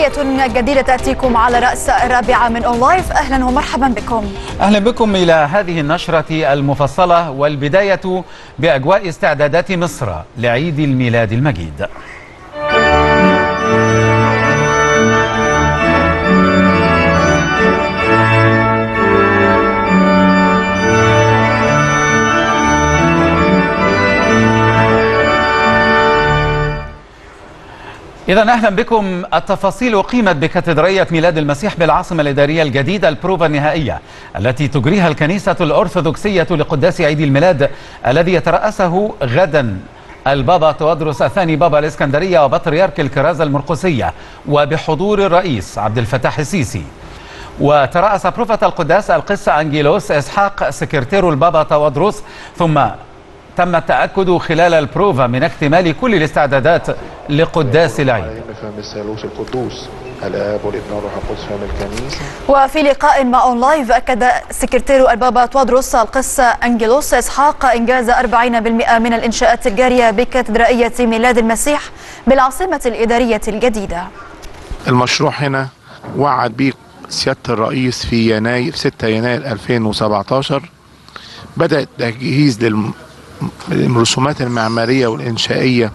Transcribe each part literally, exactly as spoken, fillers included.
كاتدرائية جديدة تأتيكم على رأس الرابعة من أون لايف. أهلا ومرحبا بكم. أهلا بكم إلى هذه النشرة المفصلة، والبداية بأجواء استعدادات مصر لعيد الميلاد المجيد. إذا أهلا بكم. التفاصيل أقيمت بكاتدرائية ميلاد المسيح بالعاصمة الإدارية الجديدة البروفا النهائية التي تجريها الكنيسة الأرثوذكسية لقداس عيد الميلاد الذي يترأسه غدا البابا تودروس الثاني بابا الإسكندرية وبطريرك الكرازة المرقسية، وبحضور الرئيس عبد الفتاح السيسي. وترأس بروفة القداس القس أنجيلوس إسحاق سكرتير البابا تودروس، ثم تم التأكد خلال البروفا من اكتمال كل الاستعدادات لقداس العيد. بفم الثالوث القدوس الآب والابن والروح القدس فم الكنيسة. وفي لقاء مع أون لايف أكد سكرتير البابا تودروس القس أنجيلوس إسحاق إنجاز أربعين بالمئة من الإنشاءات الجارية بكاتدرائية ميلاد المسيح بالعاصمة الإدارية الجديدة. المشروع هنا وعد به سيادة الرئيس في يناير ستة يناير ألفين وسبعة عشر، بدأ التجهيز للم الرسومات المعمارية والإنشائية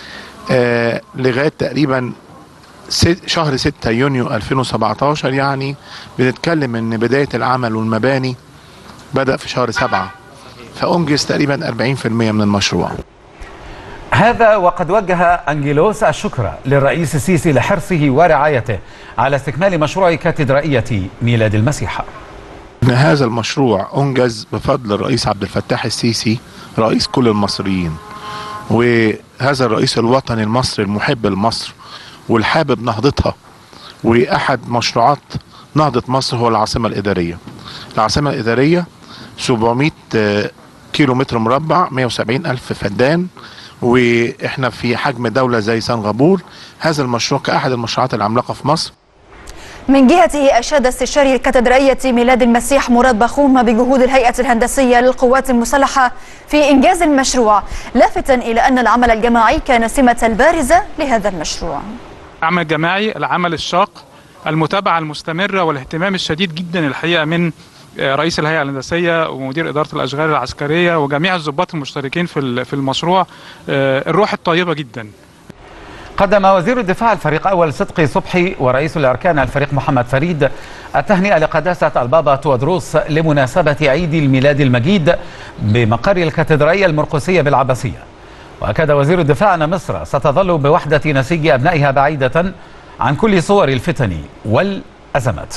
آه لغاية تقريبا شهر ستة يونيو ألفين وسبعة عشر. يعني بنتكلم ان بداية العمل والمباني بدأ في شهر سبعة، فأنجز تقريبا أربعين بالمئة من المشروع. هذا وقد وجه أنجيلوس الشكر للرئيس السيسي لحرصه ورعايته على استكمال مشروع كاتدرائية ميلاد المسيح. إن هذا المشروع أنجز بفضل الرئيس عبد الفتاح السيسي رئيس كل المصريين، وهذا الرئيس الوطني المصري المحب لمصر والحابب نهضتها. وأحد مشروعات نهضة مصر هو العاصمة الإدارية. العاصمة الإدارية سبعمئة كيلو متر مربع، مئة وسبعين ألف فدان، وإحنا في حجم دولة زي سنغافورة. هذا المشروع كأحد المشروعات العملاقة في مصر. من جهته أشاد استشاري الكاتدرائية ميلاد المسيح مراد بخوم بجهود الهيئة الهندسية للقوات المسلحة في إنجاز المشروع، لافتا إلى أن العمل الجماعي كان سمة البارزة لهذا المشروع. العمل الجماعي، العمل الشاق، المتابعة المستمرة والاهتمام الشديد جدا الحقيقة من رئيس الهيئة الهندسية ومدير إدارة الأشغال العسكرية وجميع الضباط المشتركين في في المشروع، الروح الطيبة جدا. قدم وزير الدفاع الفريق أول صدقي صبحي ورئيس الأركان الفريق محمد فريد التهنئة لقداسة البابا تودروس لمناسبة عيد الميلاد المجيد بمقر الكاتدرائية المرقسية بالعباسية. وأكد وزير الدفاع أن مصر ستظل بوحدة نسيج أبنائها بعيدة عن كل صور الفتن والأزمات.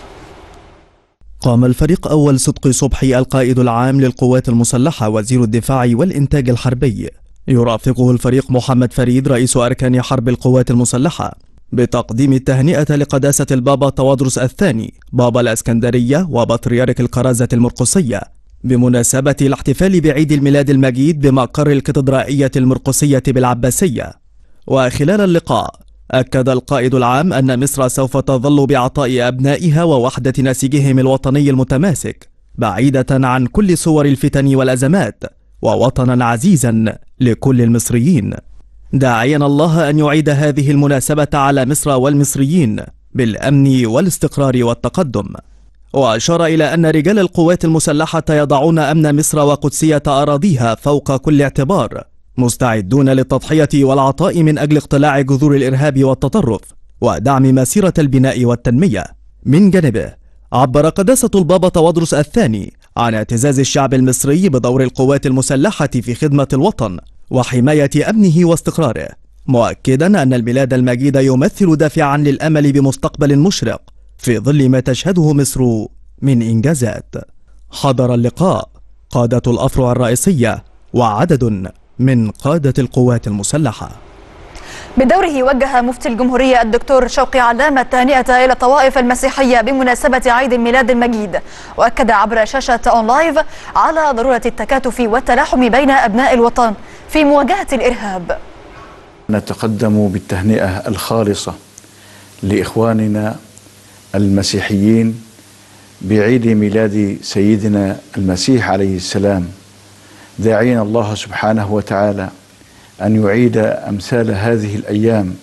قام الفريق أول صدقي صبحي القائد العام للقوات المسلحة وزير الدفاع والإنتاج الحربي يرافقه الفريق محمد فريد رئيس أركان حرب القوات المسلحة بتقديم التهنئة لقداسة البابا تودروس الثاني بابا الإسكندرية وبطريرك الكرازة المرقسية بمناسبة الاحتفال بعيد الميلاد المجيد بمقر الكاتدرائية المرقسية بالعباسية. وخلال اللقاء أكد القائد العام أن مصر سوف تظل بعطاء أبنائها ووحدة نسيجهم الوطني المتماسك بعيدة عن كل صور الفتن والأزمات، ووطنا عزيزا لكل المصريين، داعيا الله أن يعيد هذه المناسبة على مصر والمصريين بالأمن والاستقرار والتقدم. وأشار إلى أن رجال القوات المسلحة يضعون أمن مصر وقدسية أراضيها فوق كل اعتبار، مستعدون للتضحية والعطاء من أجل اقتلاع جذور الإرهاب والتطرف ودعم مسيرة البناء والتنمية. من جانبه عبر قداسة البابا تودروس الثاني عن اعتزاز الشعب المصري بدور القوات المسلحة في خدمة الوطن وحماية أمنه واستقراره، مؤكدا أن الميلاد المجيد يمثل دافعا للأمل بمستقبل مشرق في ظل ما تشهده مصر من إنجازات. حضر اللقاء قادة الأفرع الرئيسية وعدد من قادة القوات المسلحة. بدوره وجه مفتي الجمهورية الدكتور شوقي علام التهنئة إلى الطوائف المسيحية بمناسبة عيد الميلاد المجيد، وأكد عبر شاشة أون لايف على ضرورة التكاتف والتلاحم بين أبناء الوطن في مواجهة الإرهاب. نتقدم بالتهنئة الخالصة لإخواننا المسيحيين بعيد ميلاد سيدنا المسيح عليه السلام، داعين الله سبحانه وتعالى أن يعيد أمثال هذه الأيام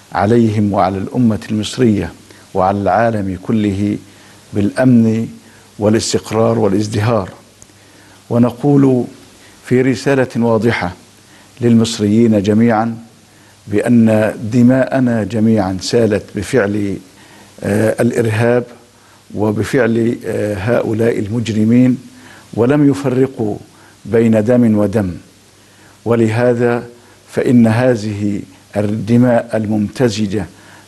عليهم وعلى الأمة المصرية وعلى العالم كله بالأمن والاستقرار والازدهار. ونقول في رسالة واضحة للمصريين جميعا بأن دماءنا جميعا سالت بفعل آه الإرهاب وبفعل آه هؤلاء المجرمين، ولم يفرقوا بين دم ودم. ولهذا فإن هذه الدماء الممتزجة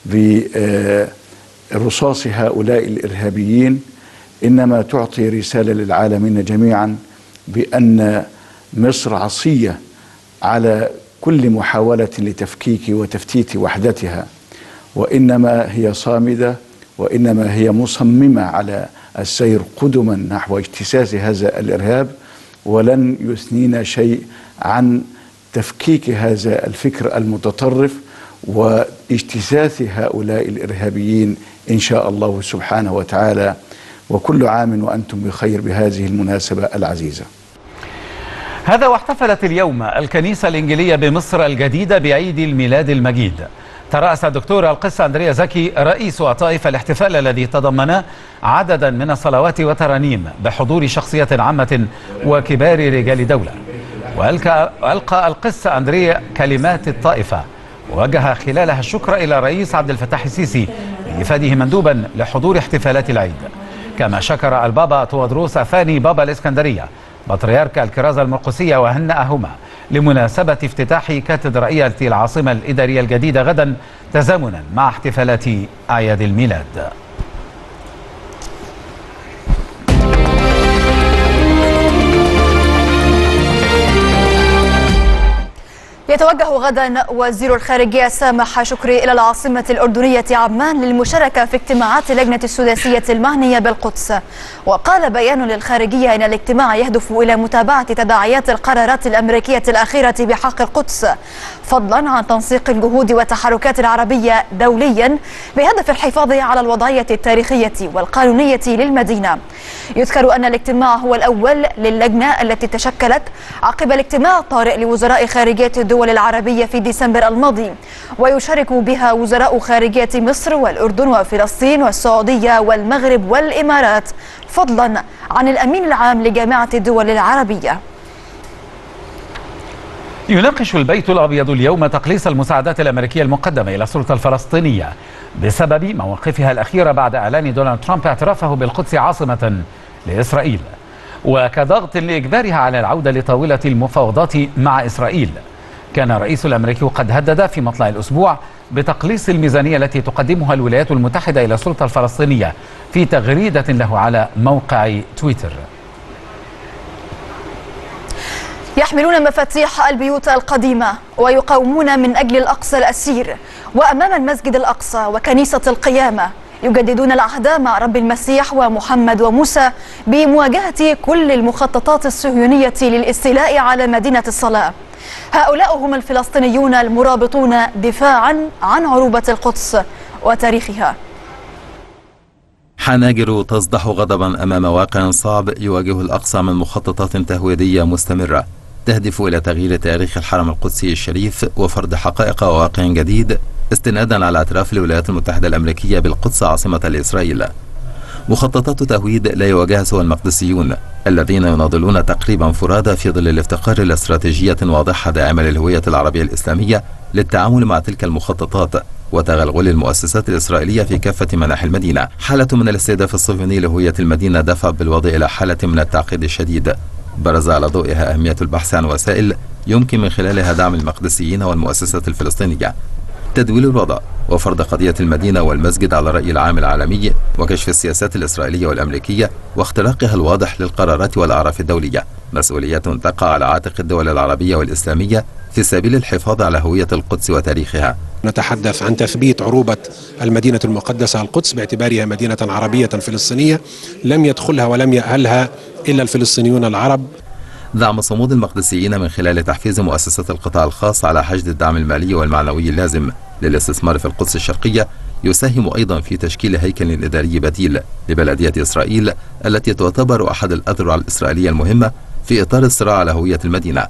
برصاص هؤلاء الإرهابيين إنما تعطي رسالة للعالمين جميعا بأن مصر عصية على كل محاولة لتفكيك وتفتيت وحدتها، وإنما هي صامدة، وإنما هي مصممة على السير قدما نحو اجتساس هذا الإرهاب، ولن يثنينا شيء عن تفكيك هذا الفكر المتطرف واجتثاث هؤلاء الإرهابيين إن شاء الله سبحانه وتعالى. وكل عام وأنتم بخير بهذه المناسبة العزيزة. هذا واحتفلت اليوم الكنيسة الإنجيلية بمصر الجديدة بعيد الميلاد المجيد. ترأس الدكتور القس أندريا زكي رئيس وطائف الاحتفال الذي تضمن عددا من الصلوات والترانيم بحضور شخصية عامة وكبار رجال دولة. وألقى القس أندريا كلمات الطائفة ووجه خلالها الشكر إلى الرئيس عبد الفتاح السيسي لإفاده مندوبا لحضور احتفالات العيد. كما شكر البابا توادروس الثاني بابا الإسكندرية بطريرك الكرازة المرقسية وهنأهما لمناسبة افتتاح كاتدرائية العاصمة الإدارية الجديدة غدا تزامنا مع احتفالات أعياد الميلاد. يتوجه غدا وزير الخارجية سامح شكري إلى العاصمة الأردنية عمان للمشاركة في اجتماعات اللجنة السداسية المعنية بالقدس. وقال بيان للخارجية إن الاجتماع يهدف إلى متابعة تداعيات القرارات الأمريكية الأخيرة بحق القدس، فضلا عن تنسيق الجهود والتحركات العربية دوليا بهدف الحفاظ على الوضعية التاريخية والقانونية للمدينة. يذكر أن الاجتماع هو الأول للجنة التي تشكلت عقب الاجتماع الطارئ لوزراء خارجية الدول العربية في ديسمبر الماضي، ويشارك بها وزراء خارجية مصر والأردن وفلسطين والسعودية والمغرب والإمارات، فضلا عن الأمين العام لجامعة الدول العربية. يناقش البيت الأبيض اليوم تقليص المساعدات الأمريكية المقدمة إلى السلطة الفلسطينية بسبب مواقفها الأخيرة بعد إعلان دونالد ترامب اعترافه بالقدس عاصمة لإسرائيل، وكضغط لإجبارها على العودة لطاولة المفاوضات مع إسرائيل. كان الرئيس الأمريكي قد هدد في مطلع الأسبوع بتقليص الميزانية التي تقدمها الولايات المتحدة إلى السلطة الفلسطينية في تغريدة له على موقع تويتر. يحملون مفاتيح البيوت القديمة ويقاومون من أجل الأقصى الأسير، وأمام المسجد الأقصى وكنيسة القيامة يجددون العهد مع رب المسيح ومحمد وموسى بمواجهة كل المخططات الصهيونية للاستيلاء على مدينة الصلاة. هؤلاء هم الفلسطينيون المرابطون دفاعا عن عروبة القدس وتاريخها. حناجر تصدح غضبا أمام واقع صعب يواجه الأقصى من مخططات تهويدية مستمرة تهدف إلى تغيير تاريخ الحرم القدسي الشريف وفرض حقائق وواقع جديد استنادا على اعتراف الولايات المتحدة الأمريكية بالقدس عاصمة لإسرائيل. مخططات تهويد لا يواجهها سوى المقدسيون الذين يناضلون تقريبا فرادى في ظل الافتقار إلى استراتيجية واضحة داعمة للهوية العربية الإسلامية للتعامل مع تلك المخططات وتغلغل المؤسسات الإسرائيلية في كافة مناحي المدينة. حالة من الاستهداف الصهيوني لهوية المدينة دفع بالوضع إلى حالة من التعقيد الشديد برز على ضوئها أهمية البحث عن وسائل يمكن من خلالها دعم المقدسيين والمؤسسات الفلسطينية، تدويل الوضع وفرض قضية المدينة والمسجد على الرأي العام العالمي وكشف السياسات الإسرائيلية والأمريكية واختراقها الواضح للقرارات والأعراف الدولية، مسؤولية تقع على عاتق الدول العربية والإسلامية في سبيل الحفاظ على هوية القدس وتاريخها. نتحدث عن تثبيت عروبة المدينة المقدسة القدس باعتبارها مدينة عربية فلسطينية لم يدخلها ولم يأهلها إلا الفلسطينيون العرب. دعم صمود المقدسيين من خلال تحفيز مؤسسات القطاع الخاص على حشد الدعم المالي والمعنوي اللازم للاستثمار في القدس الشرقية يساهم أيضا في تشكيل هيكل إداري بديل لبلدية إسرائيل التي تعتبر أحد الأذرع الإسرائيلية المهمة في إطار الصراع على هوية المدينة،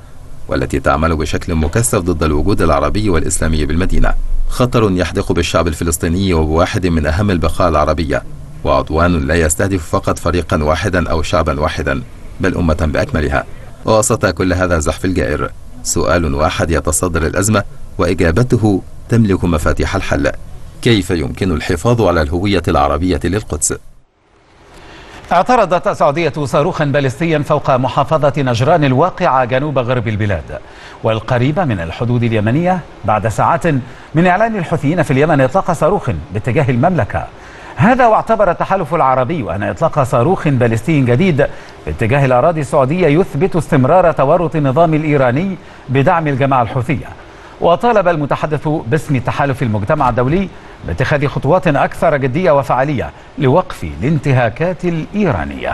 والتي تعمل بشكل مكثف ضد الوجود العربي والإسلامي بالمدينة. خطر يحدق بالشعب الفلسطيني وبواحد من أهم البقاع العربية، وعدوان لا يستهدف فقط فريقا واحدا أو شعبا واحدا، بل أمة بأكملها. ووسط كل هذا الزحف الجائر سؤال واحد يتصدر الأزمة، وإجابته تملك مفاتيح الحل: كيف يمكن الحفاظ على الهوية العربية للقدس؟ اعترضت السعودية صاروخا باليستيا فوق محافظة نجران الواقعة جنوب غرب البلاد والقريبة من الحدود اليمنية بعد ساعات من إعلان الحوثيين في اليمن إطلاق صاروخ باتجاه المملكة. هذا واعتبر التحالف العربي أن إطلاق صاروخ باليستي جديد باتجاه الأراضي السعودية يثبت استمرار تورط النظام الإيراني بدعم الجماعة الحوثية. وطالب المتحدث باسم تحالف المجتمع الدولي باتخاذ خطوات أكثر جدية وفعالية لوقف الانتهاكات الإيرانية.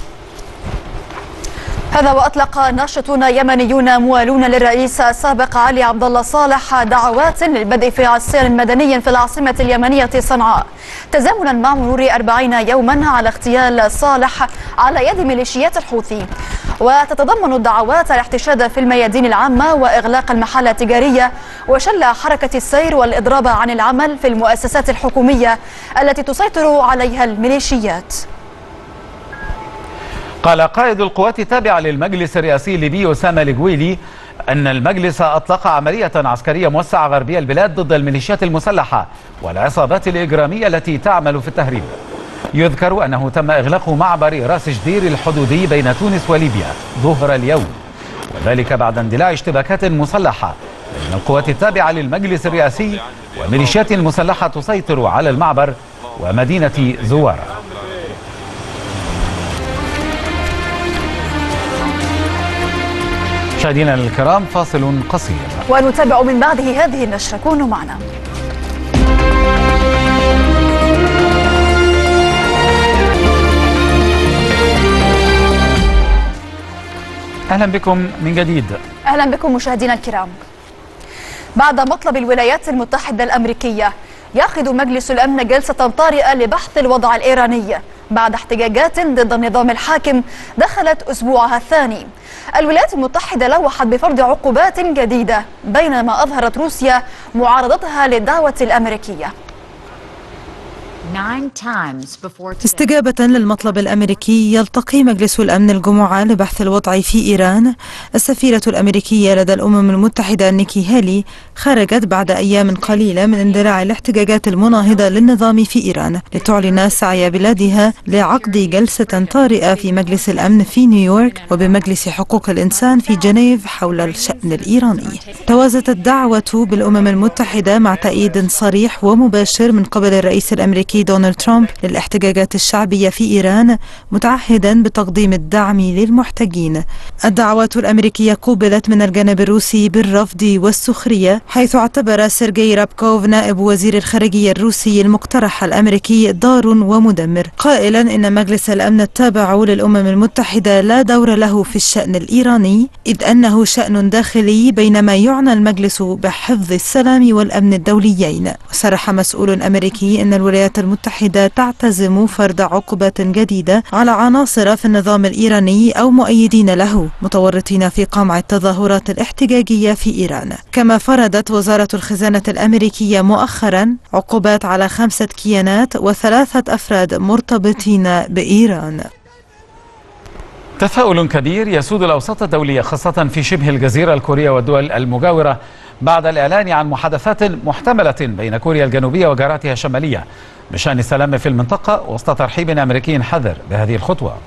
هذا وأطلق ناشطون يمنيون موالون للرئيس السابق علي عبد الله صالح دعوات للبدء في عصيان مدني في العاصمة اليمنية صنعاء، تزامنا مع مرور أربعين يوما على اغتيال صالح على يد ميليشيات الحوثي. وتتضمن الدعوات الاحتشاد في الميادين العامة وإغلاق المحال التجارية وشل حركة السير والإضراب عن العمل في المؤسسات الحكومية التي تسيطر عليها الميليشيات. قال قائد القوات التابعة للمجلس الرئاسي الليبي أسامة الجويلي أن المجلس أطلق عملية عسكرية موسعة غربية البلاد ضد الميليشيات المسلحة والعصابات الإجرامية التي تعمل في التهريب. يذكر أنه تم إغلاق معبر راس جدير الحدودي بين تونس وليبيا ظهر اليوم، وذلك بعد اندلاع اشتباكات مسلحة بين القوات التابعة للمجلس الرئاسي وميليشيات مسلحة تسيطر على المعبر ومدينة زوارة. مشاهدينا الكرام، فاصل قصير ونتابع من بعده هذه النشرة، كونوا معنا. أهلا بكم من جديد. أهلا بكم مشاهدينا الكرام. بعد مطلب الولايات المتحدة الأمريكية يعقد مجلس الأمن جلسة طارئة لبحث الوضع الإيراني بعد احتجاجات ضد النظام الحاكم دخلت أسبوعها الثاني. الولايات المتحدة لوحت بفرض عقوبات جديدة بينما أظهرت روسيا معارضتها للدعوة الأمريكية. استجابة للمطلب الأمريكي، يلتقي مجلس الأمن الجمعة لبحث الوضع في إيران. السفيرة الأمريكية لدى الأمم المتحدة نيكي هالي خرجت بعد أيام قليلة من اندلاع الاحتجاجات المناهضة للنظام في إيران لتعلن سعي بلادها لعقد جلسة طارئة في مجلس الأمن في نيويورك وبمجلس حقوق الإنسان في جنيف حول الشأن الإيراني. توازت الدعوة بالأمم المتحدة مع تأييد صريح ومباشر من قبل الرئيس الأمريكي دونالد ترامب للاحتجاجات الشعبية في إيران، متعهدا بتقديم الدعم للمحتجين. الدعوات الأمريكية قوبلت من الجانب الروسي بالرفض والسخرية، حيث اعتبر سيرجي رابكوف نائب وزير الخارجية الروسي المقترح الأمريكي ضار ومدمر، قائلا إن مجلس الأمن التابع للأمم المتحدة لا دور له في الشأن الإيراني، إذ أنه شأن داخلي، بينما يعنى المجلس بحفظ السلام والأمن الدوليين. وصرح مسؤول أمريكي أن الولايات المتحدة تعتزم فرض عقوبات جديدة على عناصر في النظام الإيراني أو مؤيدين له متورطين في قمع التظاهرات الاحتجاجية في إيران. كما فرضت وزارة الخزانة الأمريكية مؤخرا عقوبات على خمسة كيانات وثلاثة أفراد مرتبطين بإيران. تفاؤل كبير يسود الأوساط الدولية خاصة في شبه الجزيرة الكورية والدول المجاورة بعد الإعلان عن محادثات محتملة بين كوريا الجنوبية وجاراتها الشمالية بشأن السلام في المنطقة، وسط ترحيب أمريكي حذر بهذه الخطوة.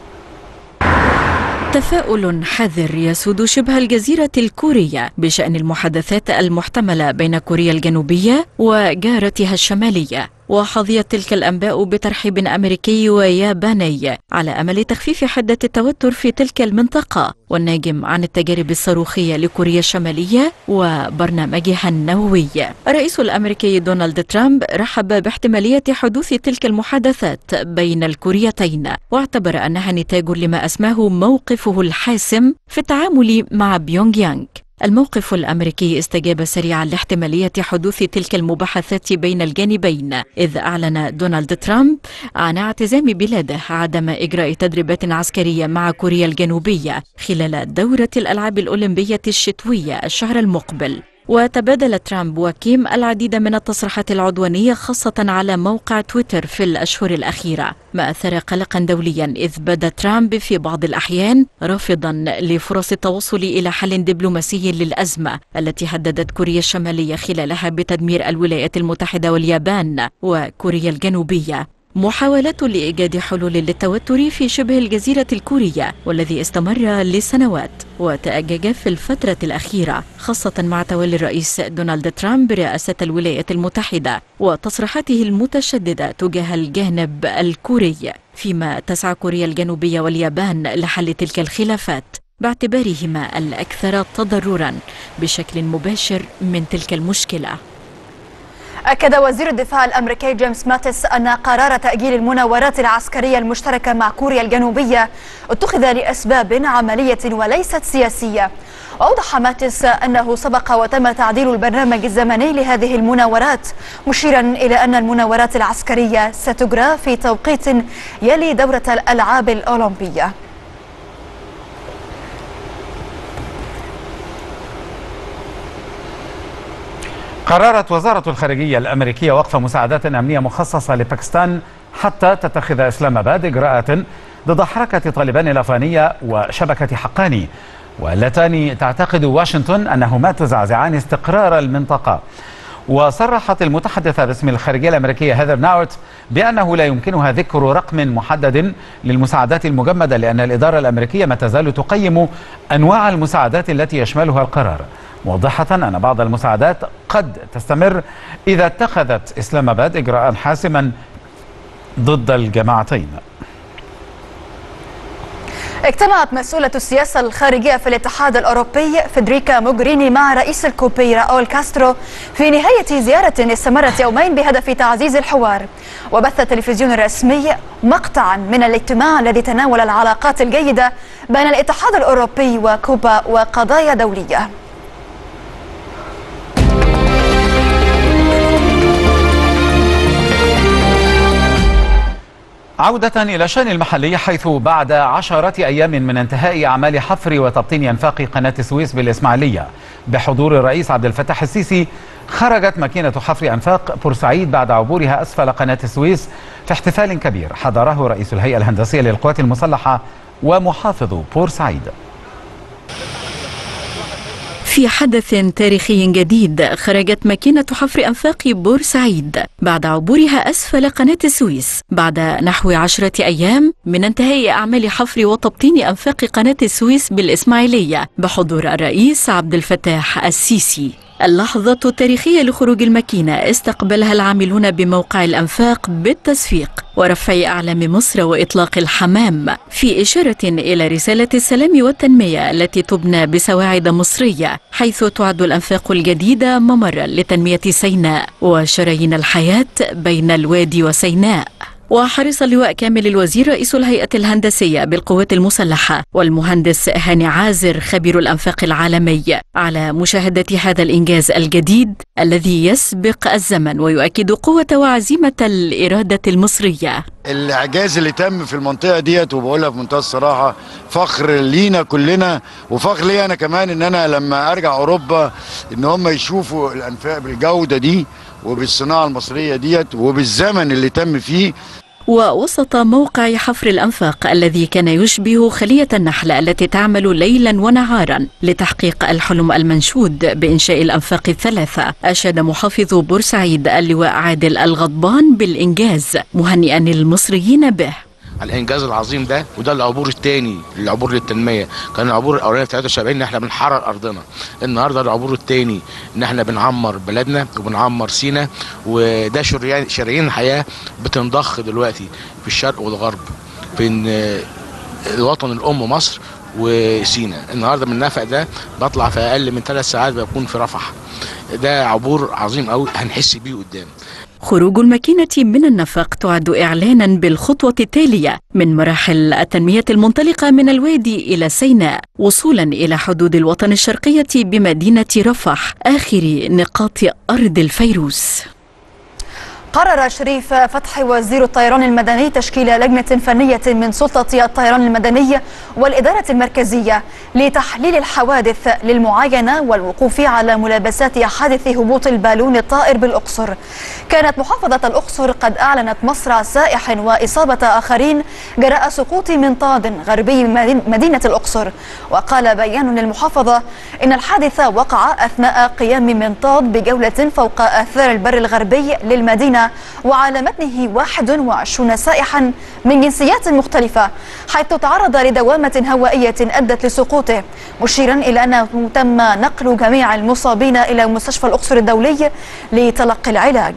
تفاؤل حذر يسود شبه الجزيرة الكورية بشأن المحادثات المحتملة بين كوريا الجنوبية وجارتها الشمالية، وحظيت تلك الأنباء بترحيب أمريكي وياباني على أمل تخفيف حدة التوتر في تلك المنطقة، والناجم عن التجارب الصاروخية لكوريا الشمالية وبرنامجها النووي. الرئيس الأمريكي دونالد ترامب رحب باحتمالية حدوث تلك المحادثات بين الكوريتين، واعتبر أنها نتاج لما أسماه موقفه الحاسم في التعامل مع بيونغ يانغ. الموقف الأمريكي استجاب سريعا لاحتمالية حدوث تلك المباحثات بين الجانبين، إذ أعلن دونالد ترامب عن اعتزام بلاده عدم إجراء تدريبات عسكرية مع كوريا الجنوبية خلال دورة الألعاب الأولمبية الشتوية الشهر المقبل. وتبادل ترامب وكيم العديد من التصريحات العدوانية خاصة على موقع تويتر في الأشهر الأخيرة، ما أثار قلقا دوليا، إذ بدا ترامب في بعض الأحيان رافضا لفرص التوصل إلى حل دبلوماسي للأزمة التي هددت كوريا الشمالية خلالها بتدمير الولايات المتحدة واليابان وكوريا الجنوبية. محاولات لإيجاد حلول للتوتر في شبه الجزيرة الكورية والذي استمر لسنوات وتأجج في الفترة الأخيرة، خاصة مع تولي الرئيس دونالد ترامب رئاسة الولايات المتحدة وتصريحاته المتشددة تجاه الجانب الكوري، فيما تسعى كوريا الجنوبية واليابان لحل تلك الخلافات باعتبارهما الأكثر تضررا بشكل مباشر من تلك المشكلة. أكد وزير الدفاع الأمريكي جيمس ماتيس أن قرار تأجيل المناورات العسكرية المشتركة مع كوريا الجنوبية اتخذ لأسباب عملية وليست سياسية. وأوضح ماتيس أنه سبق وتم تعديل البرنامج الزمني لهذه المناورات، مشيرا إلى أن المناورات العسكرية ستجرى في توقيت يلي دورة الألعاب الأولمبية. قررت وزارة الخارجية الأمريكية وقف مساعدات أمنية مخصصة لباكستان حتى تتخذ إسلام آباد إجراءات ضد حركة طالبان الأفغانية وشبكة حقاني، واللتان تعتقد واشنطن أنهما تزعزعان استقرار المنطقة. وصرحت المتحدثة باسم الخارجية الأمريكية هيذر ناورت بأنه لا يمكنها ذكر رقم محدد للمساعدات المجمدة، لأن الإدارة الأمريكية ما تزال تقيم أنواع المساعدات التي يشملها القرار، موضحة أن بعض المساعدات قد تستمر إذا اتخذت إسلام آباد إجراء حاسما ضد الجماعتين. اجتمعت مسؤولة السياسة الخارجية في الاتحاد الأوروبي فيدريكا موغريني مع رئيس الكوبي راؤول كاسترو في نهاية زيارة استمرت يومين بهدف تعزيز الحوار. وبث التلفزيون الرسمي مقطعا من الاجتماع الذي تناول العلاقات الجيدة بين الاتحاد الأوروبي وكوبا وقضايا دولية. عودة إلى الشأن المحلي، حيث بعد عشرات أيام من انتهاء أعمال حفر وتبطين أنفاق قناة السويس بالإسماعيلية بحضور الرئيس عبد الفتاح السيسي، خرجت ماكينة حفر أنفاق بورسعيد بعد عبورها أسفل قناة السويس في احتفال كبير حضره رئيس الهيئة الهندسية للقوات المسلحة ومحافظ بورسعيد. في حدث تاريخي جديد، خرجت ماكينة حفر أنفاق بورسعيد بعد عبورها أسفل قناة السويس بعد نحو عشرة أيام من انتهاء أعمال حفر وتبطين أنفاق قناة السويس بالإسماعيلية بحضور الرئيس عبد الفتاح السيسي. اللحظة التاريخية لخروج الماكينة استقبلها العاملون بموقع الأنفاق بالتصفيق ورفع أعلام مصر وإطلاق الحمام، في إشارة إلى رسالة السلام والتنمية التي تبنى بسواعد مصرية، حيث تعد الأنفاق الجديدة ممرا لتنمية سيناء وشرايين الحياة بين الوادي وسيناء. وحرص اللواء كامل الوزير رئيس الهيئة الهندسية بالقوات المسلحة والمهندس هاني عازر خبير الأنفاق العالمي على مشاهدة هذا الإنجاز الجديد الذي يسبق الزمن ويؤكد قوة وعزيمة الإرادة المصرية. الإعجاز اللي تم في المنطقة ديت، وبقولها في منتهى الصراحة، فخر لينا كلنا وفخر لي أنا كمان إن أنا لما أرجع أوروبا إن هم يشوفوا الأنفاق بالجودة دي وبالصناعة المصرية ديت وبالزمن اللي تم فيه. ووسط موقع حفر الأنفاق الذي كان يشبه خلية النحل التي تعمل ليلا ونهارا لتحقيق الحلم المنشود بإنشاء الأنفاق الثلاثة، أشاد محافظ بورسعيد اللواء عادل الغضبان بالإنجاز، مهنئا المصريين به على الانجاز العظيم ده. وده العبور الثاني، العبور للتنميه. كان العبور الاولاني في ثلاثة وسبعين ان احنا بنحرر ارضنا، النهارده العبور الثاني ان احنا بنعمر بلدنا وبنعمر سينا، وده شريان شرايين حياه بتنضخ دلوقتي في الشرق والغرب بين الوطن الام مصر وسينا. النهارده من النفق ده بطلع في اقل من ثلاث ساعات بكون في رفح. ده عبور عظيم قوي هنحس بيه قدام. خروج الماكينة من النفق تعد إعلانا بالخطوة التالية من مراحل التنمية المنطلقة من الوادي إلى سيناء وصولا إلى حدود الوطن الشرقية بمدينة رفح آخر نقاط أرض الفيروز. قرر شريف فتحي وزير الطيران المدني تشكيل لجنة فنية من سلطة الطيران المدني والإدارة المركزية لتحليل الحوادث للمعاينة والوقوف على ملابسات حادث هبوط البالون الطائر بالأقصر. كانت محافظة الأقصر قد أعلنت مصرع سائح وإصابة آخرين جراء سقوط منطاد غربي مدينة الأقصر. وقال بيان للمحافظة إن الحادث وقع أثناء قيام منطاد بجولة فوق آثار البر الغربي للمدينة، وعلى متنه واحد وعشرين سائحا من جنسيات مختلفة، حيث تعرض لدوامة هوائية أدت لسقوطه، مشيرا إلى أنه تم نقل جميع المصابين إلى مستشفى الأقصر الدولي لتلقي العلاج.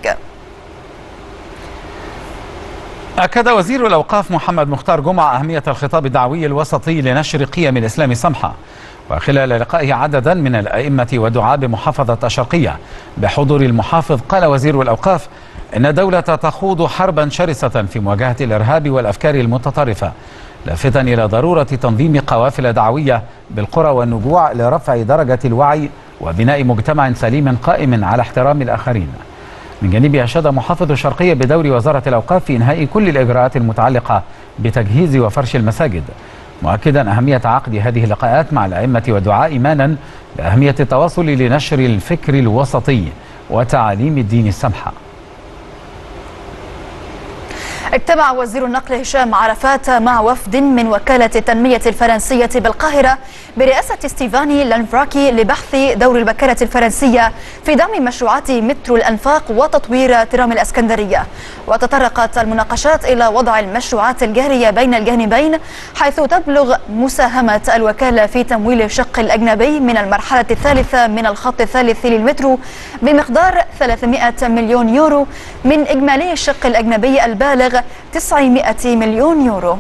أكد وزير الأوقاف محمد مختار جمعة أهمية الخطاب الدعوي الوسطي لنشر قيم الإسلام السمحة، وخلال لقائه عددا من الأئمة ودعاة بمحافظة الشرقية بحضور المحافظ قال وزير الأوقاف إن الدولة تخوض حربا شرسة في مواجهة الإرهاب والأفكار المتطرفة، لافتا إلى ضرورة تنظيم قوافل دعوية بالقرى والنجوع لرفع درجة الوعي وبناء مجتمع سليم قائم على احترام الآخرين. من جانبه أشاد محافظ الشرقية بدور وزارة الأوقاف في إنهاء كل الإجراءات المتعلقة بتجهيز وفرش المساجد، مؤكدا أهمية عقد هذه اللقاءات مع الأئمة والدعاء إيمانا بأهمية التواصل لنشر الفكر الوسطي وتعاليم الدين السمحة. اجتمع وزير النقل هشام عرفات مع وفد من وكالة التنمية الفرنسية بالقاهرة برئاسة ستيفاني لانفراكي لبحث دور الوكالة الفرنسية في دعم مشروعات مترو الأنفاق وتطوير ترام الإسكندرية. وتطرقت المناقشات إلى وضع المشروعات الجارية بين الجانبين، حيث تبلغ مساهمة الوكالة في تمويل الشق الأجنبي من المرحلة الثالثة من الخط الثالث للمترو بمقدار ثلاثمائة مليون يورو من إجمالي الشق الأجنبي البالغ تسعمائة مليون يورو.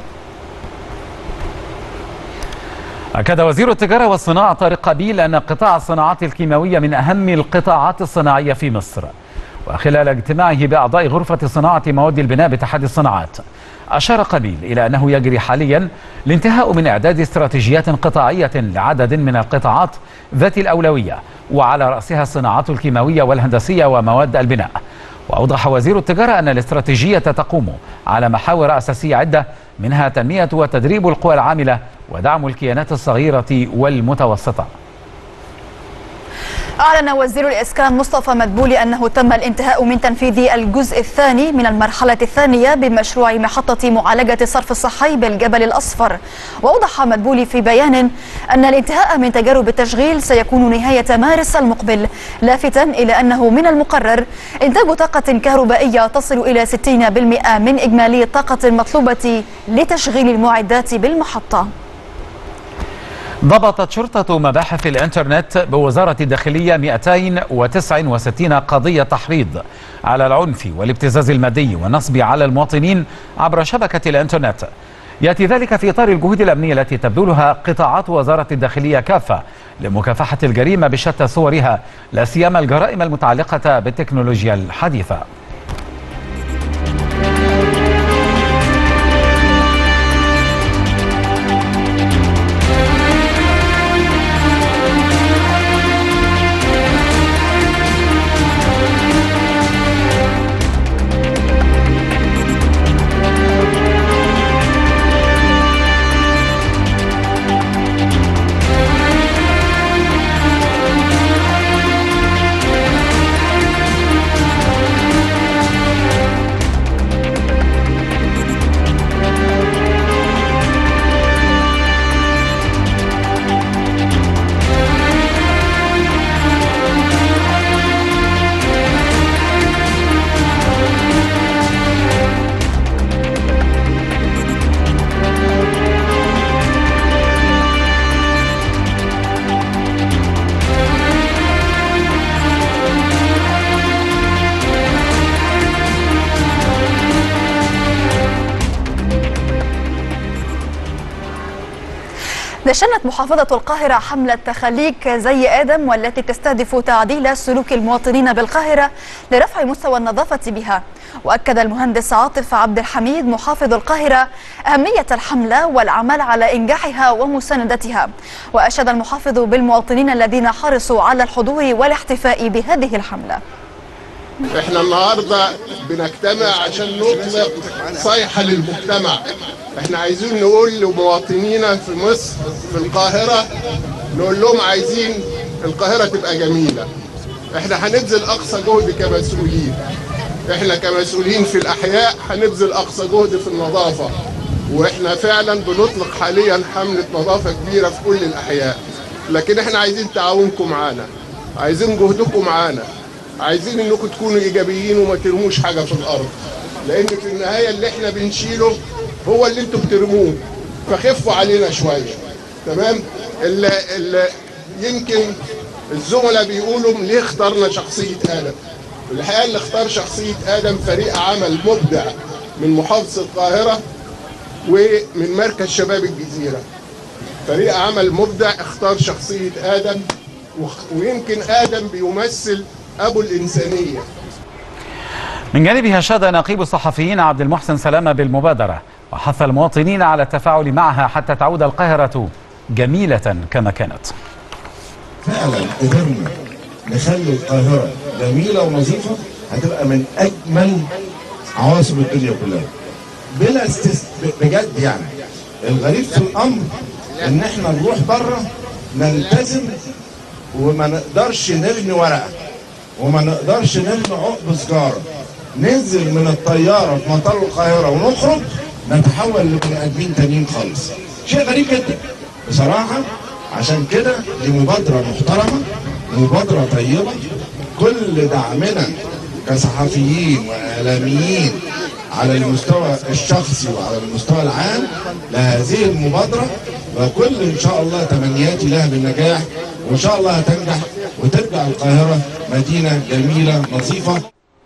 أكد وزير التجارة والصناعة طارق قبيل أن قطاع الصناعات الكيماوية من أهم القطاعات الصناعية في مصر. وخلال اجتماعه بأعضاء غرفة صناعة مواد البناء باتحاد الصناعات، أشار قبيل إلى أنه يجري حاليا الانتهاء من إعداد استراتيجيات قطاعية لعدد من القطاعات ذات الأولوية، وعلى رأسها الصناعات الكيماوية والهندسية ومواد البناء. وأوضح وزير التجارة أن الاستراتيجية تقوم على محاور أساسية عدة، منها تنمية وتدريب القوى العاملة ودعم الكيانات الصغيرة والمتوسطة. أعلن وزير الإسكان مصطفى مدبولي أنه تم الانتهاء من تنفيذ الجزء الثاني من المرحلة الثانية بمشروع محطة معالجة الصرف الصحي بالجبل الأصفر. وأوضح مدبولي في بيان أن الانتهاء من تجارب التشغيل سيكون نهاية مارس المقبل، لافتا إلى أنه من المقرر إنتاج طاقة كهربائية تصل إلى ستين بالمئة من إجمالي الطاقة المطلوبة لتشغيل المعدات بالمحطة. ضبطت شرطة مباحث الإنترنت بوزارة الداخلية مئتين وتسعة وستين قضية تحريض على العنف والابتزاز المادي والنصب على المواطنين عبر شبكة الإنترنت. يأتي ذلك في إطار الجهود الأمنية التي تبذلها قطاعات وزارة الداخلية كافة لمكافحة الجريمة بشتى صورها، لا سيما الجرائم المتعلقة بالتكنولوجيا الحديثة. دشنت محافظة القاهرة حملة خليك زي آدم، والتي تستهدف تعديل سلوك المواطنين بالقاهرة لرفع مستوى النظافة بها. وأكد المهندس عاطف عبد الحميد محافظ القاهرة أهمية الحملة والعمل على إنجاحها ومساندتها، وأشاد المحافظ بالمواطنين الذين حرصوا على الحضور والاحتفاء بهذه الحملة. احنا النهارده بنجتمع عشان نطلق صيحة للمجتمع. احنا عايزين نقول لمواطنينا في مصر في القاهرة، نقول لهم عايزين القاهرة تبقى جميلة. احنا هنبذل اقصى جهد كمسؤولين، احنا كمسؤولين في الاحياء هنبذل اقصى جهد في النظافة، واحنا فعلا بنطلق حاليا حملة نظافة كبيرة في كل الاحياء. لكن احنا عايزين تعاونكم معانا، عايزين جهدكم معانا، عايزين انكم تكونوا ايجابيين وما ترموش حاجه في الارض، لان في النهايه اللي احنا بنشيله هو اللي انتم بترموه، فخفوا علينا شويه. تمام؟ اللي اللي يمكن الزملاء بيقولوا ليه اخترنا شخصيه ادم؟ الحقيقه اللي اختار شخصيه ادم فريق عمل مبدع من محافظه القاهره ومن مركز شباب الجزيره. فريق عمل مبدع اختار شخصيه ادم، ويمكن ادم بيمثل أبو الإنسانية. من جانبه أشاد نقيب الصحفيين عبد المحسن سلامة بالمبادرة، وحث المواطنين على التفاعل معها حتى تعود القاهرة جميلة كما كانت. فعلا قدرنا نخلي القاهرة جميلة ونظيفة، هتبقى من أجمل عواصم الدنيا كلها بلا استثناء بجد. يعني الغريب في الأمر إن إحنا نروح بره نلتزم وما نقدرش نرمي ورقة وما نقدرش نرمي عقب سجارة، ننزل من الطيارة في مطار القاهرة ونخرج نتحول لبني آدمين تانيين خالص. شيء غريب جدا بصراحة. عشان كده دي مبادرة محترمة، مبادرة طيبة. كل دعمنا كصحفيين وإعلاميين على المستوى الشخصي وعلى المستوى العام لهذه المبادرة، وكل إن شاء الله تمنياتي لها بالنجاح، وإن شاء الله هتنجح وترجع القاهرة مدينة جميلة نظيفة.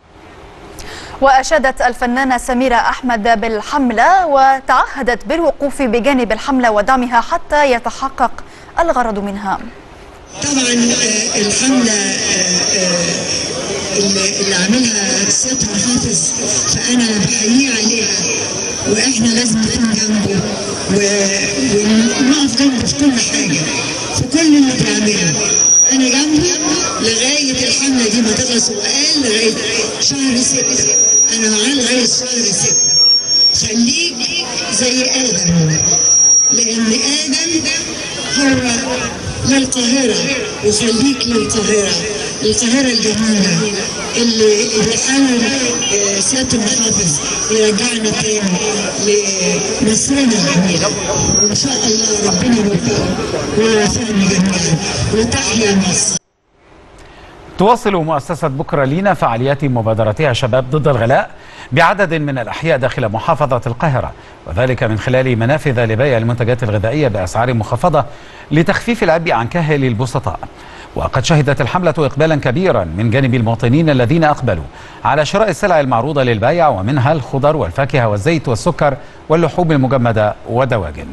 وأشادت الفنانة سميرة أحمد بالحملة، وتعهدت بالوقوف بجانب الحملة ودعمها حتى يتحقق الغرض منها. طبعا الحملة اللي عملها سيادة المحافظ فأنا بحييه عليها، وإحنا لازم نكون جنبه ونقف جنبه في كل حاجة، في كل اللي بيعمله. أنا جنبه لغاية الحملة دي ما تخلص، وقال لغاية شهر ستة، أنا معاه لغاية شهر ستة. خليك زي آدم، لأن آدم هو للقاهرة، وخليك للقاهرة، القاهرة الجميلة اللي بيحاول سيادة المحافظ يرجعنا تاني لمصرنا الجميلة. وإن شاء الله ربنا يوفقه ويوفقنا جميعا وتحيا مصر. تواصل مؤسسة بكرة لينا فعاليات مبادرتها شباب ضد الغلاء بعدد من الأحياء داخل محافظة القاهرة، وذلك من خلال منافذ لبيع المنتجات الغذائية بأسعار مخفضة لتخفيف العبء عن كاهل البسطاء. وقد شهدت الحملة إقبالا كبيرا من جانب المواطنين الذين أقبلوا على شراء السلع المعروضة للبيع، ومنها الخضر والفاكهة والزيت والسكر واللحوم المجمدة ودواجن.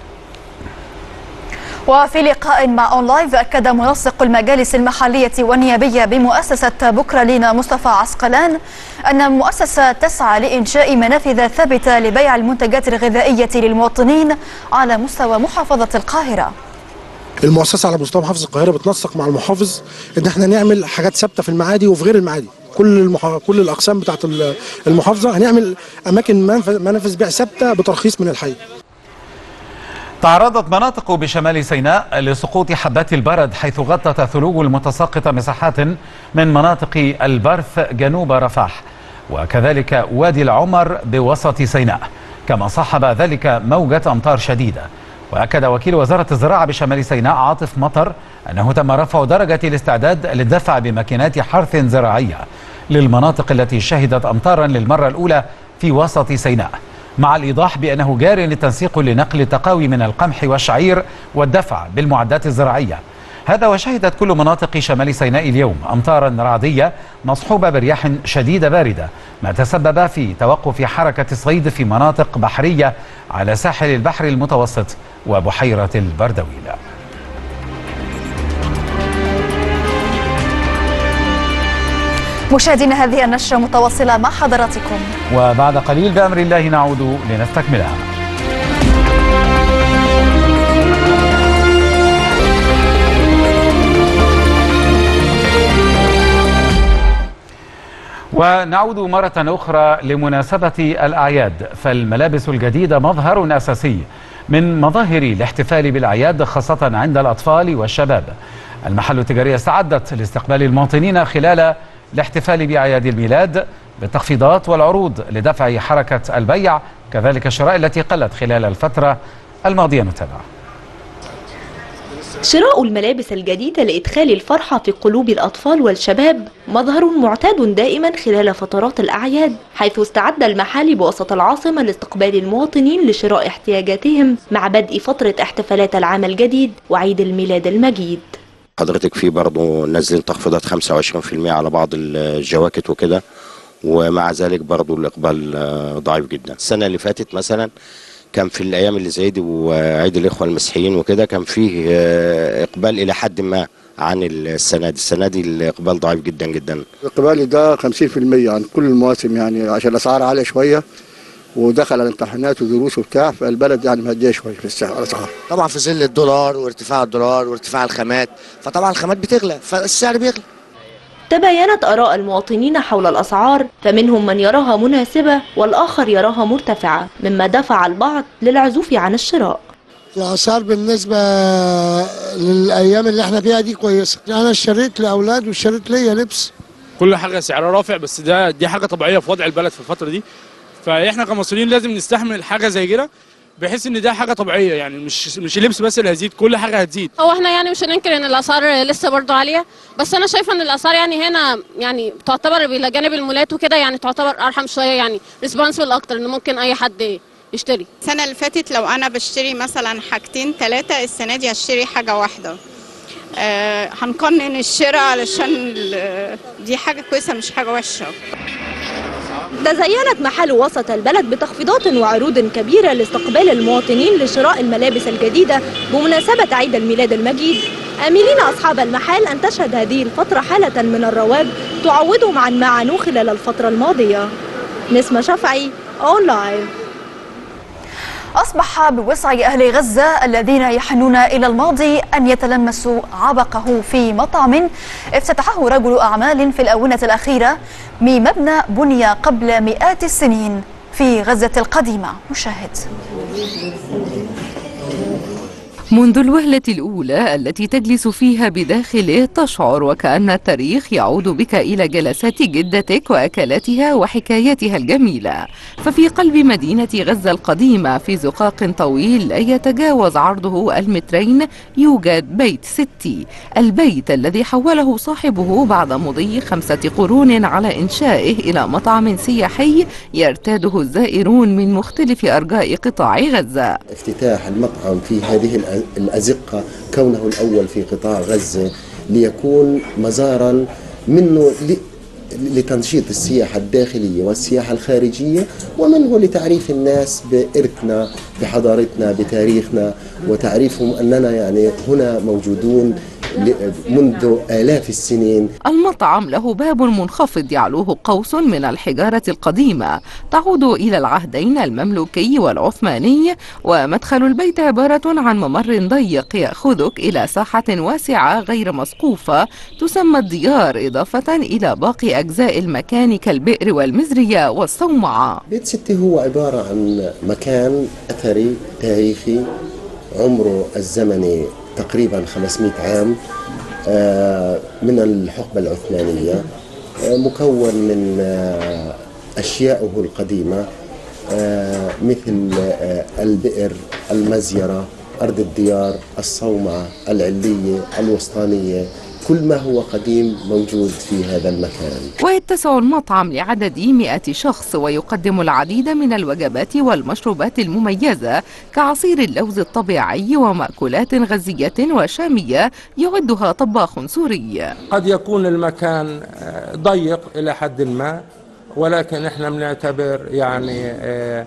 وفي لقاء مع أون لايف أكد منسق المجالس المحلية والنيابية بمؤسسة بكرة لينا مصطفى عسقلان أن المؤسسة تسعى لإنشاء منافذ ثابتة لبيع المنتجات الغذائية للمواطنين على مستوى محافظة القاهرة. المؤسسة على مستوى محافظة القاهرة بتنسق مع المحافظ إن احنا نعمل حاجات ثابتة في المعادي وفي غير المعادي. كل المح... كل الأقسام بتاعت المحافظة هنعمل أماكن منافذ بيع ثابتة بترخيص من الحي. تعرضت مناطق بشمال سيناء لسقوط حبات البرد، حيث غطت الثلوج المتساقطة مساحات من مناطق البرث جنوب رفح، وكذلك وادي العمر بوسط سيناء، كما صاحب ذلك موجة أمطار شديدة. وأكد وكيل وزارة الزراعة بشمال سيناء عاطف مطر أنه تم رفع درجة الاستعداد للدفع بماكينات حرث زراعية للمناطق التي شهدت أمطارا للمرة الأولى في وسط سيناء، مع الإيضاح بأنه جار التنسيق لنقل التقاوي من القمح والشعير والدفع بالمعدات الزراعية. هذا وشهدت كل مناطق شمال سيناء اليوم أمطارا رعدية مصحوبة برياح شديدة باردة، ما تسبب في توقف حركة الصيد في مناطق بحرية على ساحل البحر المتوسط وبحيرة البردويل. مشاهدينا، هذه النشرة متواصلة مع حضراتكم، وبعد قليل بأمر الله نعود لنستكملها. ونعود مرة أخرى لمناسبة الأعياد، فالملابس الجديدة مظهر أساسي من مظاهر الاحتفال بالأعياد، خاصة عند الأطفال والشباب. المحل التجاري استعدت لاستقبال المواطنين خلال الاحتفال بأعياد الميلاد بالتخفيضات والعروض لدفع حركة البيع، كذلك الشراء التي قلت خلال الفترة الماضية. نتابع. شراء الملابس الجديدة لإدخال الفرحة في قلوب الأطفال والشباب مظهر معتاد دائما خلال فترات الأعياد، حيث استعد المحال بوسط العاصمة لاستقبال المواطنين لشراء احتياجاتهم مع بدء فترة احتفالات العام الجديد وعيد الميلاد المجيد. حضرتك في برضه نازلين تخفيضات خمسة وعشرين بالمئة على بعض الجواكت وكده، ومع ذلك برضه الإقبال ضعيف جدا. السنة اللي فاتت مثلا كان في الايام اللي زي دي وعيد الاخوه المسيحيين وكده كان فيه اقبال الى حد ما عن السنه دي. السنه دي الاقبال ضعيف جدا جدا. الاقبال ده خمسين بالمئة عن كل المواسم، يعني عشان الاسعار عاليه شويه ودخل على الامتحانات ودروس وبتاع، فالبلد يعني مهديه شويه في الاسعار. طبعا في ظل الدولار وارتفاع الدولار وارتفاع الخامات، فطبعا الخامات بتغلى فالسعر بيغلى. تباينت آراء المواطنين حول الأسعار، فمنهم من يراها مناسبة والآخر يراها مرتفعة، مما دفع البعض للعزوف عن الشراء. الأسعار بالنسبة للأيام اللي احنا فيها دي كويسة، أنا اشتريت لأولاد واشتريت ليا لبس. كل حاجة سعرها رافع، بس ده دي حاجة طبيعية في وضع البلد في الفترة دي، فاحنا كمصريين لازم نستحمل حاجة زي كده، بحيث ان ده حاجه طبيعيه، يعني مش مش اللبس بس اللي هيزيد، كل حاجه هتزيد. هو احنا يعني مش هننكر ان الاسعار لسه برضو عاليه، بس انا شايفه ان الاسعار يعني هنا يعني تعتبر الى جانب المولات وكده يعني تعتبر ارحم شويه، يعني ريسبونسبل اكتر، ان ممكن اي حد يشتري. السنه اللي فاتت لو انا بشتري مثلا حاجتين ثلاثه، السنه دي هشتري حاجه واحده. آه هنقنن الشراء علشان دي حاجه كويسه مش حاجه وحشه. تزينت محل وسط البلد بتخفيضات وعروض كبيرة لاستقبال المواطنين لشراء الملابس الجديدة بمناسبة عيد الميلاد المجيد، آملين أصحاب المحال أن تشهد هذه الفترة حالة من الرواج تعوضهم عن ما عانوه خلال الفترة الماضية. نسمة شفعي، أون لايف. أصبح بوسع أهل غزة الذين يحنون إلى الماضي أن يتلمسوا عبقه في مطعم افتتحه رجل أعمال في الآونة الأخيرة من مبنى بني قبل مئات السنين في غزة القديمة. مشاهد. منذ الوهلة الأولى التي تجلس فيها بداخله تشعر وكأن التاريخ يعود بك إلى جلسات جدتك وأكلاتها وحكاياتها الجميلة. ففي قلب مدينة غزة القديمة في زقاق طويل لا يتجاوز عرضه المترين يوجد بيت ستي، البيت الذي حوله صاحبه بعد مضي خمسة قرون على إنشائه إلى مطعم سياحي يرتاده الزائرون من مختلف أرجاء قطاع غزة. افتتاح المطعم في هذه الأزقة كونه الأول في قطاع غزة ليكون مزارا منه لتنشيط السياحة الداخلية والسياحة الخارجية، ومنه لتعريف الناس بإرثنا بحضارتنا بتاريخنا وتعريفهم أننا يعني هنا موجودون منذ آلاف السنين. المطعم له باب منخفض يعلوه قوس من الحجارة القديمة تعود إلى العهدين المملوكي والعثماني، ومدخل البيت عبارة عن ممر ضيق يأخذك إلى ساحة واسعة غير مسقوفة تسمى الديار، إضافة إلى باقي أجزاء المكان كالبئر والمزرية والصومعة. بيت ستي هو عبارة عن مكان أثري تاريخي عمره الزمني تقريبا خمسمئة عام من الحقبة العثمانية، مكون من أشيائه القديمة مثل البئر، المزيرة، أرض الديار، الصومعة، العلية، الوسطانية، كل ما هو قديم موجود في هذا المكان. ويتسع المطعم لعدد مئة شخص ويقدم العديد من الوجبات والمشروبات المميزة كعصير اللوز الطبيعي ومأكولات غزية وشامية يعدها طباخ سوري. قد يكون المكان ضيق إلى حد ما، ولكن احنا بنعتبر يعني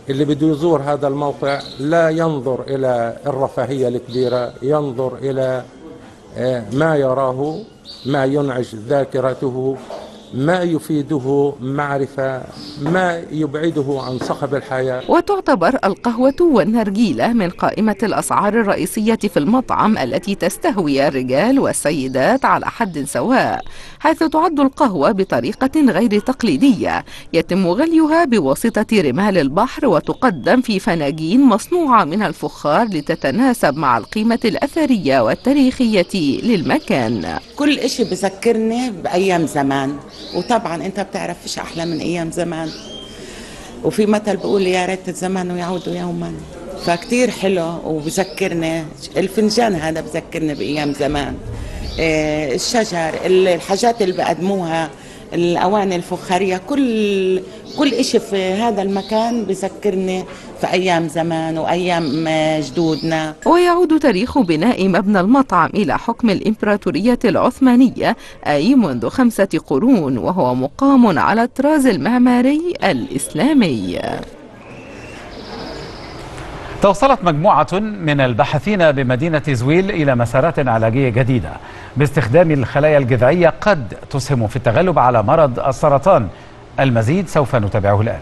اللي بده يزور هذا الموقع لا ينظر إلى الرفاهية الكبيرة، ينظر إلى ما يراه، ما ينعش ذاكرته، ما يفيده معرفة، ما يبعده عن صخب الحياة. وتعتبر القهوة والنرجيلة من قائمة الأسعار الرئيسية في المطعم التي تستهوي الرجال والسيدات على حد سواء، حيث تعد القهوة بطريقة غير تقليدية يتم غليها بواسطة رمال البحر وتقدم في فناجين مصنوعة من الفخار لتتناسب مع القيمة الأثرية والتاريخية للمكان. كل إشي بذكرني بأيام زمان، وطبعا انت بتعرف فيش احلى من ايام زمان، وفي مثل بقول يا ريت الزمان يعود يوما، فكتير حلو وبذكرني. الفنجان هذا بذكرني بايام زمان، إيه الشجر، الحاجات اللي بقدموها، الاواني الفخاريه، كل كل اشي في هذا المكان بذكرني في أيام زمان وأيام جدودنا. ويعود تاريخ بناء مبنى المطعم إلى حكم الإمبراطورية العثمانية، أي منذ خمسة قرون، وهو مقام على الطراز المعماري الإسلامي. توصلت مجموعة من الباحثين بمدينة زويل إلى مسارات علاجية جديدة باستخدام الخلايا الجذعية قد تسهم في التغلب على مرض السرطان. المزيد سوف نتابعه الآن.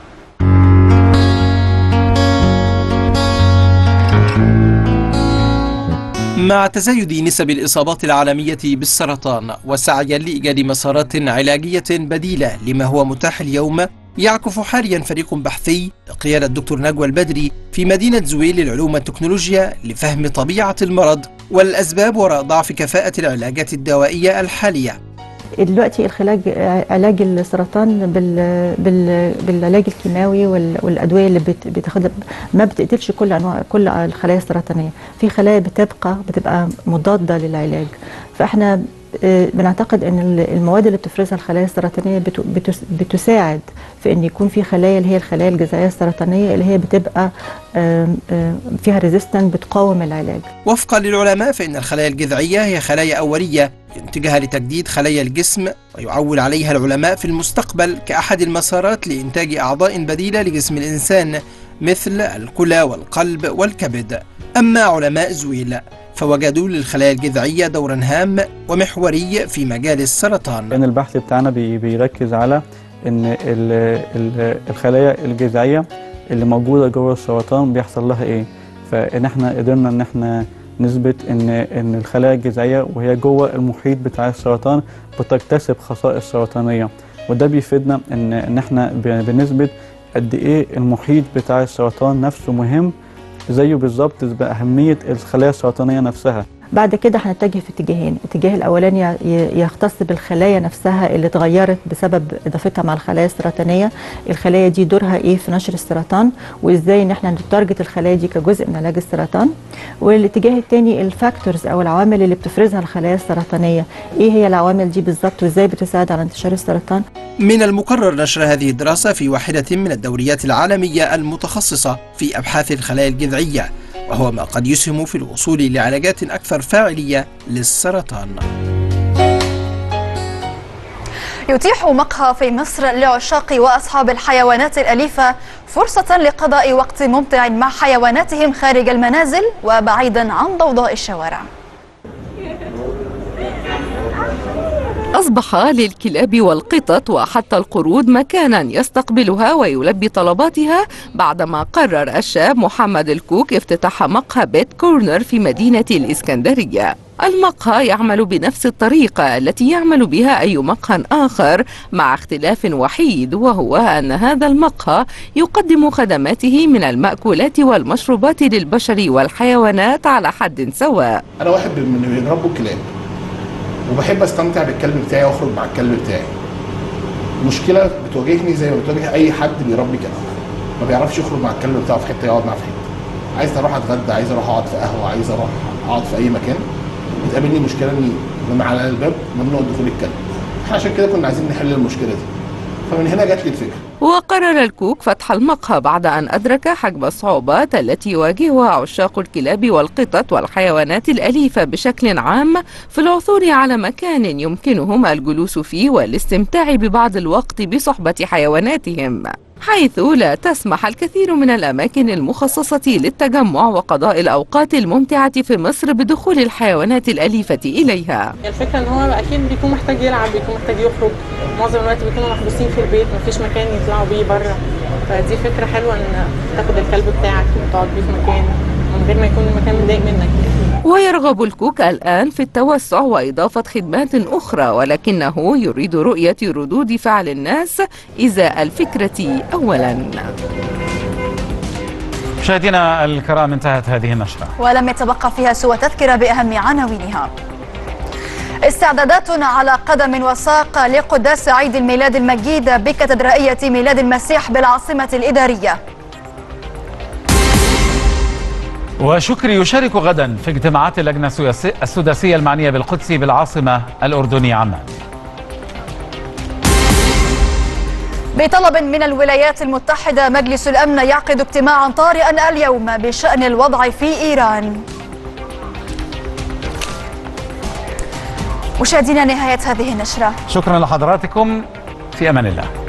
مع تزايد نسب الإصابات العالمية بالسرطان وسعيا لإيجاد مسارات علاجية بديلة لما هو متاح اليوم، يعكف حاليا فريق بحثي قيادة الدكتور نجوى البدري في مدينة زويل للعلوم والتكنولوجيا لفهم طبيعة المرض والأسباب وراء ضعف كفاءة العلاجات الدوائية الحالية. دلوقتي العلاج علاج السرطان بال بال بالعلاج الكيماوي والادويه اللي بتاخدها ما بتقتلش كل انواع كل الخلايا السرطانيه، في خلايا بتبقى بتبقى مضاده للعلاج. فاحنا بنعتقد ان المواد اللي بتفرزها الخلايا السرطانيه بتساعد في ان يكون في خلايا اللي هي الخلايا الجذعيه السرطانيه اللي هي بتبقى فيها ريزيستنت بتقاوم العلاج. وفقا للعلماء فإن الخلايا الجذعيه هي خلايا اوليه ينتجها لتجديد خلايا الجسم، ويعول عليها العلماء في المستقبل كأحد المسارات لإنتاج أعضاء بديلة لجسم الإنسان مثل الكلى والقلب والكبد. أما علماء زويل فوجدوا للخلايا الجذعية دورا هام ومحوري في مجال السرطان. إن البحث بتاعنا بيركز على إن الخلايا الجذعية اللي موجودة جوه السرطان بيحصل لها إيه، فإن إحنا قدرنا إن إحنا نثبت إن إن الخلايا الجذعية وهي جوه المحيط بتاع السرطان بتكتسب خصائص سرطانية، وده بيفيدنا إن إن إحنا بنثبت قد إيه المحيط بتاع السرطان نفسه مهم زيه بالظبط بأهمية الخلايا السرطانية نفسها. بعد كده هنتجه في اتجاهين، الاتجاه الاولاني يختص بالخلايا نفسها اللي اتغيرت بسبب اضافتها مع الخلايا السرطانيه، الخلايا دي دورها ايه في نشر السرطان وازاي ان احنا نتارجت الخلايا دي كجزء من علاج السرطان. والاتجاه الثاني الفاكتورز او العوامل اللي بتفرزها الخلايا السرطانيه، ايه هي العوامل دي بالظبط وازاي بتساعد على انتشار السرطان. من المقرر نشر هذه الدراسة في واحدة من الدوريات العالمية المتخصصة في أبحاث الخلايا الجذعية، وهو ما قد يسهم في الوصول لعلاجات أكثر فاعلية للسرطان. يتيح مقهى في مصر لعشاق وأصحاب الحيوانات الأليفة فرصة لقضاء وقت ممتع مع حيواناتهم خارج المنازل وبعيدا عن ضوضاء الشوارع. أصبح للكلاب والقطط وحتى القرود مكانا يستقبلها ويلبي طلباتها بعدما قرر الشاب محمد الكوك افتتاح مقهى بيت كورنر في مدينة الإسكندرية. المقهى يعمل بنفس الطريقة التي يعمل بها أي مقهى آخر مع اختلاف وحيد، وهو أن هذا المقهى يقدم خدماته من المأكولات والمشروبات للبشر والحيوانات على حد سواء. أنا واحد من اللي بيربوا الكلاب وبحب استمتع بالكلب بتاعي واخرج مع الكلب بتاعي. مشكله بتواجهني زي ما بتواجه اي حد بيربي كلب، ما بيعرفش يخرج مع الكلب بتاعه في حته يقعد معاه في حته. عايز اروح اتغدى، عايز اروح اقعد في قهوه، عايز اروح اقعد في اي مكان، بتقابلني مشكله اني من على الباب ممنوع دخول الكلب. احنا عشان كده كنا عايزين نحل المشكله دي، فمن هنا جات لي الفكره. وقرر الكوك فتح المقهى بعد أن أدرك حجم الصعوبات التي يواجهها عشاق الكلاب والقطط والحيوانات الأليفة بشكل عام في العثور على مكان يمكنهم الجلوس فيه والاستمتاع ببعض الوقت بصحبة حيواناتهم. حيث لا تسمح الكثير من الأماكن المخصصة للتجمع وقضاء الأوقات الممتعة في مصر بدخول الحيوانات الأليفة إليها. الفكرة إن هو أكيد بيكون محتاج يلعب، بيكون محتاج يخرج، معظم الوقت بيكونوا محبوسين في البيت، مفيش مكان يطلعوا بيه بره، فدي فكرة حلوة إن تاخد الكلب بتاعك وتقعد بيه في مكان من غير ما يكون المكان مضايق منك. ويرغب الكوك الآن في التوسع وإضافة خدمات أخرى، ولكنه يريد رؤية ردود فعل الناس إزاء الفكرة أولا. مشاهدينا الكرام، انتهت هذه النشرة ولم يتبقى فيها سوى تذكرة بأهم عناوينها. استعدادات على قدم وساق لقداس عيد الميلاد المجيد بكاتدرائية ميلاد المسيح بالعاصمة الإدارية. وشكري يشارك غدا في اجتماعات اللجنة السداسية المعنية بالقدس بالعاصمة الأردنية عمان. بطلب من الولايات المتحدة مجلس الأمن يعقد اجتماعا طارئا اليوم بشأن الوضع في إيران. مشاهدينا، نهاية هذه النشرة. شكرا لحضراتكم، في أمان الله.